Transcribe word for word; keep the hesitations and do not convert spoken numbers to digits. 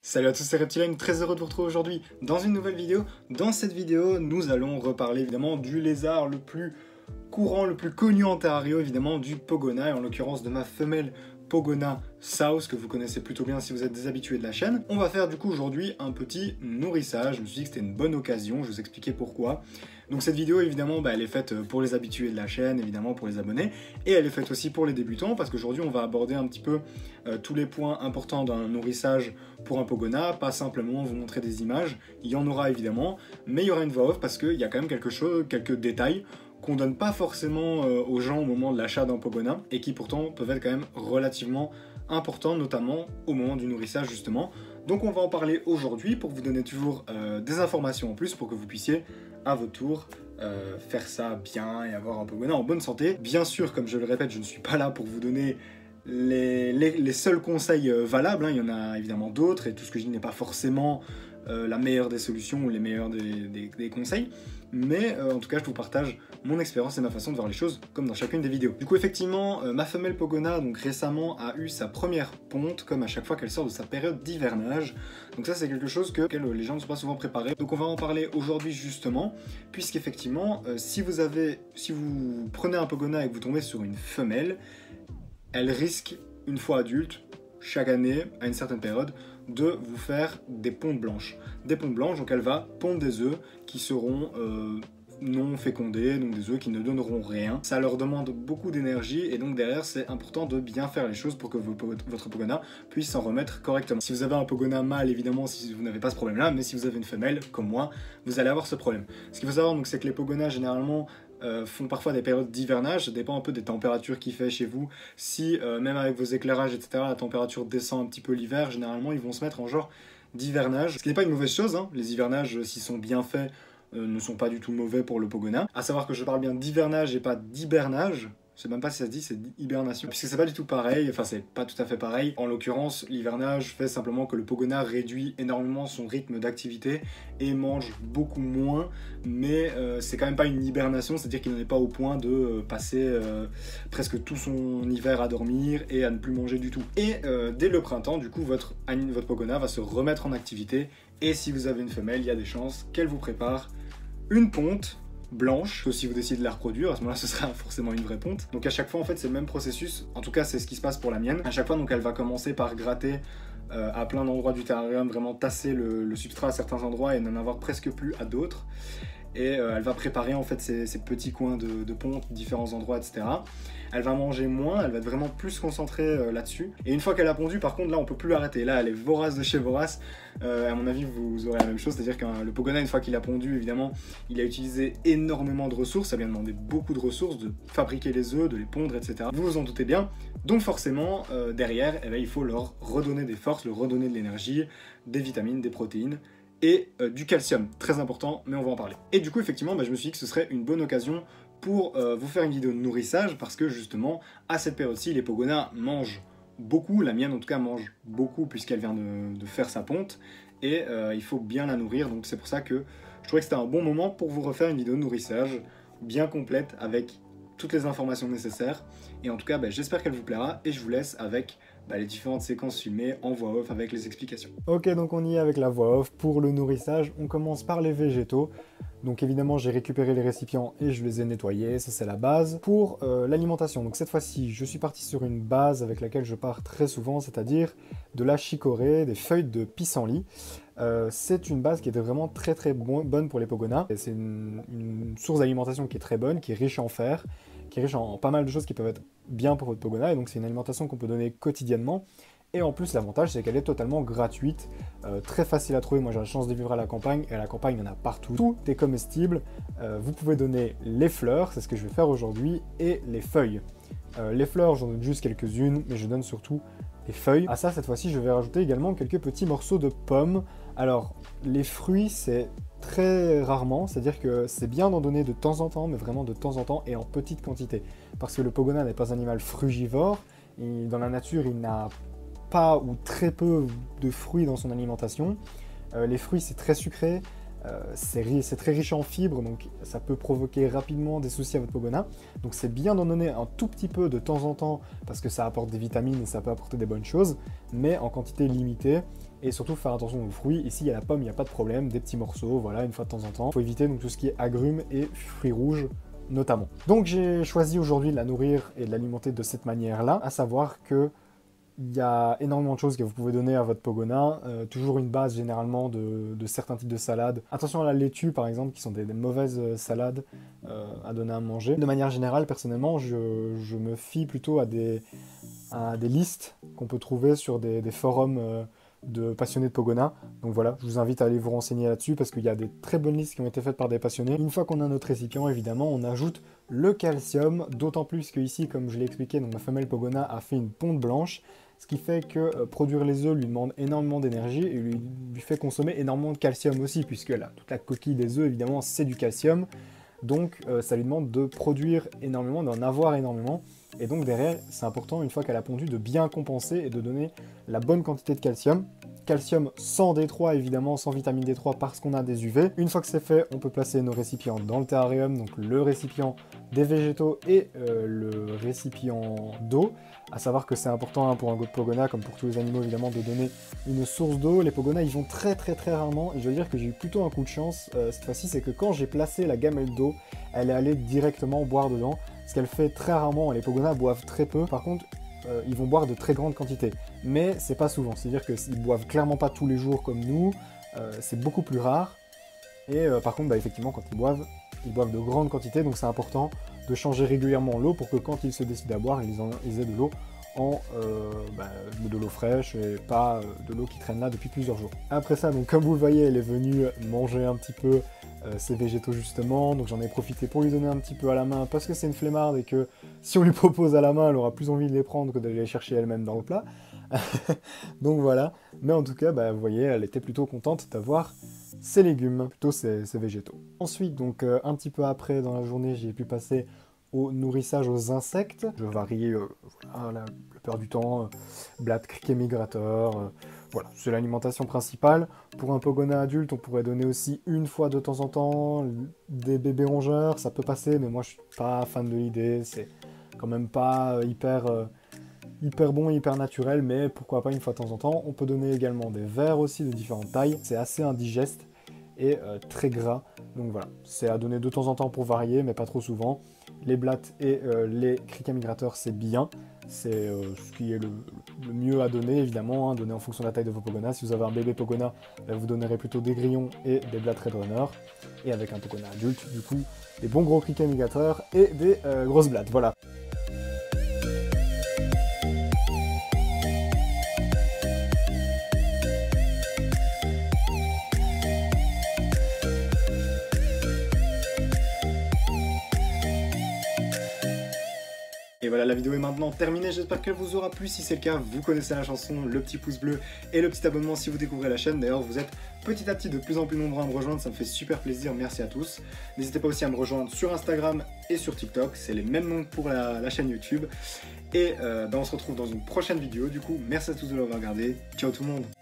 Salut à tous, c'est Reptilien, très heureux de vous retrouver aujourd'hui dans une nouvelle vidéo. Dans cette vidéo, nous allons reparler évidemment du lézard le plus courant, le plus connu en terrario, évidemment du Pogona, et en l'occurrence de ma femelle Pogona South, que vous connaissez plutôt bien si vous êtes des habitués de la chaîne. On va faire du coup aujourd'hui un petit nourrissage. Je me suis dit que c'était une bonne occasion, je vais vous expliquer pourquoi. Donc cette vidéo évidemment bah, elle est faite pour les habitués de la chaîne, évidemment pour les abonnés, et elle est faite aussi pour les débutants parce qu'aujourd'hui on va aborder un petit peu euh, tous les points importants d'un nourrissage pour un Pogona, pas simplement vous montrer des images, il y en aura évidemment, mais il y aura une voix off parce qu'il y a quand même quelque chose, quelques détails qu'on donne pas forcément euh, aux gens au moment de l'achat d'un Pogona et qui pourtant peuvent être quand même relativement importants, notamment au moment du nourrissage justement. Donc on va en parler aujourd'hui pour vous donner toujours euh, des informations en plus pour que vous puissiez à votre tour euh, faire ça bien et avoir un Pogona en bonne santé. Bien sûr, comme je le répète, je ne suis pas là pour vous donner les, les, les seuls conseils euh, valables, hein. Il y en a évidemment d'autres et tout ce que je dis n'est pas forcément euh, la meilleure des solutions ou les meilleurs des, des, des conseils. Mais euh, en tout cas, je vous partage mon expérience et ma façon de voir les choses, comme dans chacune des vidéos. Du coup, effectivement, euh, ma femelle Pogona, donc récemment, a eu sa première ponte, comme à chaque fois qu'elle sort de sa période d'hivernage. Donc ça, c'est quelque chose que, auquel les gens ne sont pas souvent préparés. Donc on va en parler aujourd'hui justement, puisqu'effectivement, euh, si vous avez, si vous prenez un Pogona et que vous tombez sur une femelle, elle risque, une fois adulte, chaque année, à une certaine période, de vous faire des pontes blanches. Des pontes blanches, donc elle va pondre des œufs qui seront euh, non fécondés, donc des œufs qui ne donneront rien. Ça leur demande beaucoup d'énergie et donc derrière c'est important de bien faire les choses pour que vos, votre Pogona puisse s'en remettre correctement. Si vous avez un Pogona mâle, évidemment, si vous n'avez pas ce problème-là, mais si vous avez une femelle, comme moi, vous allez avoir ce problème. Ce qu'il faut savoir, donc, c'est que les Pogonas, généralement, Euh, font parfois des périodes d'hivernage, ça dépend un peu des températures qu'il fait chez vous. Si, euh, même avec vos éclairages, et cetera, la température descend un petit peu l'hiver, généralement ils vont se mettre en genre d'hivernage. Ce qui n'est pas une mauvaise chose, hein. Les hivernages, s'ils sont bien faits, euh, ne sont pas du tout mauvais pour le Pogona. A savoir que je parle bien d'hivernage et pas d'hibernage. Je sais même pas si ça se dit, c'est hibernation. Puisque c'est pas du tout pareil, enfin c'est pas tout à fait pareil. En l'occurrence, l'hivernage fait simplement que le Pogona réduit énormément son rythme d'activité et mange beaucoup moins, mais euh, c'est quand même pas une hibernation, c'est-à-dire qu'il n'en est pas au point de euh, passer euh, presque tout son hiver à dormir et à ne plus manger du tout. Et euh, dès le printemps, du coup, votre, votre Pogona va se remettre en activité, et si vous avez une femelle, il y a des chances qu'elle vous prépare une ponte blanche, que si vous décidez de la reproduire, à ce moment-là ce sera forcément une vraie ponte. Donc à chaque fois en fait c'est le même processus, en tout cas c'est ce qui se passe pour la mienne. À chaque fois donc elle va commencer par gratter euh, à plein d'endroits du terrarium, vraiment tasser le, le substrat à certains endroits et n'en avoir presque plus à d'autres. Et euh, elle va préparer en fait ces, ces petits coins de, de ponte, différents endroits, et cetera. Elle va manger moins, elle va être vraiment plus concentrée euh, là-dessus. Et une fois qu'elle a pondu, par contre, là, on peut plus l'arrêter. Là, elle est vorace de chez vorace. Euh, à mon avis, vous aurez la même chose, c'est-à-dire que le Pogona, une fois qu'il a pondu, évidemment, il a utilisé énormément de ressources. Ça vient demander beaucoup de ressources, de fabriquer les œufs, de les pondre, et cetera. Vous vous en doutez bien. Donc forcément, euh, derrière, eh bien, il faut leur redonner des forces, leur redonner de l'énergie, des vitamines, des protéines et euh, du calcium, très important, mais on va en parler. Et du coup, effectivement, bah, je me suis dit que ce serait une bonne occasion pour euh, vous faire une vidéo de nourrissage, parce que justement, à cette période-ci, les Pogonas mangent beaucoup, la mienne en tout cas mange beaucoup, puisqu'elle vient de, de faire sa ponte, et euh, il faut bien la nourrir, donc c'est pour ça que je trouvais que c'était un bon moment pour vous refaire une vidéo de nourrissage bien complète, avec toutes les informations nécessaires, et en tout cas, bah, j'espère qu'elle vous plaira, et je vous laisse avec Bah, les différentes séquences filmées en voix off avec les explications. Ok, donc on y est avec la voix off pour le nourrissage. On commence par les végétaux. Donc évidemment, j'ai récupéré les récipients et je les ai nettoyés, ça c'est la base. Pour euh, l'alimentation, donc cette fois-ci, je suis parti sur une base avec laquelle je pars très souvent, c'est-à-dire de la chicorée, des feuilles de pissenlit. Euh, c'est une base qui était vraiment très très bon, bonne pour les Pogonas. C'est une, une source d'alimentation qui est très bonne, qui est riche en fer, qui est riche en pas mal de choses qui peuvent être bien pour votre Pogona, et donc c'est une alimentation qu'on peut donner quotidiennement. Et en plus, l'avantage, c'est qu'elle est totalement gratuite, euh, très facile à trouver. Moi, j'ai la chance de vivre à la campagne, et à la campagne, il y en a partout. Tout est comestible. Euh, vous pouvez donner les fleurs, c'est ce que je vais faire aujourd'hui, et les feuilles. Euh, les fleurs, j'en donne juste quelques-unes, mais je donne surtout les feuilles. À ça, cette fois-ci, je vais rajouter également quelques petits morceaux de pommes. Alors, les fruits, c'est très rarement, c'est-à-dire que c'est bien d'en donner de temps en temps, mais vraiment de temps en temps et en petite quantité. Parce que le Pogona n'est pas un animal frugivore, et dans la nature, il n'a pas ou très peu de fruits dans son alimentation. Euh, les fruits, c'est très sucré, Euh, c'est très riche en fibres, donc ça peut provoquer rapidement des soucis à votre Pogona. Donc c'est bien d'en donner un tout petit peu de temps en temps, parce que ça apporte des vitamines et ça peut apporter des bonnes choses, mais en quantité limitée. Et surtout faire attention aux fruits. Ici, il y a la pomme, il n'y a pas de problème, des petits morceaux, voilà, une fois de temps en temps. Il faut éviter donc tout ce qui est agrumes et fruits rouges, notamment. Donc j'ai choisi aujourd'hui de la nourrir et de l'alimenter de cette manière-là, à savoir que il y a énormément de choses que vous pouvez donner à votre Pogona, euh, toujours une base généralement de, de certains types de salades. Attention à la laitue par exemple, qui sont des, des mauvaises salades euh, à donner à manger. De manière générale, personnellement, je, je me fie plutôt à des, à des listes qu'on peut trouver sur des, des forums euh, de passionnés de Pogona. Donc voilà, je vous invite à aller vous renseigner là-dessus parce qu'il y a des très bonnes listes qui ont été faites par des passionnés. Une fois qu'on a notre récipient, évidemment, on ajoute le calcium, d'autant plus que ici, comme je l'ai expliqué, donc ma femelle Pogona a fait une ponte blanche, ce qui fait que euh, produire les œufs lui demande énormément d'énergie et lui, lui fait consommer énormément de calcium aussi, puisque là, toute la coquille des œufs, évidemment, c'est du calcium. Donc euh, ça lui demande de produire énormément, d'en avoir énormément. Et donc derrière, c'est important, une fois qu'elle a pondu, de bien compenser et de donner la bonne quantité de calcium. Calcium sans D trois, évidemment, sans vitamine D trois parce qu'on a des U V. Une fois que c'est fait, on peut placer nos récipients dans le terrarium, donc le récipient des végétaux et euh, le récipient d'eau. À savoir que c'est important hein, pour un go de Pogona, comme pour tous les animaux évidemment, de donner une source d'eau. Les Pogona, ils vont très très très rarement, et je veux dire que j'ai eu plutôt un coup de chance euh, cette fois-ci, c'est que quand j'ai placé la gamelle d'eau, elle est allée directement boire dedans, ce qu'elle fait très rarement. Les Pogona boivent très peu, par contre, euh, ils vont boire de très grandes quantités, mais c'est pas souvent, c'est-à-dire qu'ils boivent clairement pas tous les jours comme nous, euh, c'est beaucoup plus rare, et euh, par contre, bah, effectivement, quand ils boivent, ils boivent de grandes quantités, donc c'est important de changer régulièrement l'eau pour que quand ils se décident à boire, ils, en, ils aient de l'eau en euh, bah, de l'eau fraîche et pas euh, de l'eau qui traîne là depuis plusieurs jours. Après ça, donc comme vous le voyez, elle est venue manger un petit peu euh, ses végétaux justement, donc j'en ai profité pour lui donner un petit peu à la main parce que c'est une flemmarde et que si on lui propose à la main, elle aura plus envie de les prendre que d'aller les chercher elle-même dans le plat. Donc voilà, mais en tout cas, bah, vous voyez, elle était plutôt contente d'avoir ses légumes, plutôt ses, ses végétaux. Ensuite, donc euh, un petit peu après dans la journée, j'ai pu passer au nourrissage aux insectes. Je varie euh, voilà, la plupart du temps, euh, blattes, criquets migrateurs, euh, voilà, c'est l'alimentation principale. Pour un Pogona adulte, on pourrait donner aussi une fois de temps en temps des bébés rongeurs, ça peut passer, mais moi je suis pas fan de l'idée, c'est quand même pas hyper... Euh, hyper bon et hyper naturel, mais pourquoi pas une fois de temps en temps. On peut donner également des vers aussi de différentes tailles, c'est assez indigeste et euh, très gras, donc voilà, c'est à donner de temps en temps pour varier, mais pas trop souvent. Les blattes et euh, les criquets migrateurs, c'est bien, c'est euh, ce qui est le, le mieux à donner, évidemment, hein, donner en fonction de la taille de vos Pogona. Si vous avez un bébé Pogona, ben, vous donnerez plutôt des grillons et des blattes Red Runner, et avec un Pogona adulte, du coup, des bons gros criquets migrateurs et des euh, grosses blattes, voilà. Et voilà, la vidéo est maintenant terminée, j'espère qu'elle vous aura plu. Si c'est le cas, vous connaissez la chanson, le petit pouce bleu et le petit abonnement si vous découvrez la chaîne. D'ailleurs, vous êtes petit à petit de plus en plus nombreux à me rejoindre, ça me fait super plaisir, merci à tous. N'hésitez pas aussi à me rejoindre sur Instagram et sur TikTok, c'est les mêmes noms pour la, la chaîne YouTube. Et euh, ben on se retrouve dans une prochaine vidéo, du coup, merci à tous de l'avoir regardé, ciao tout le monde.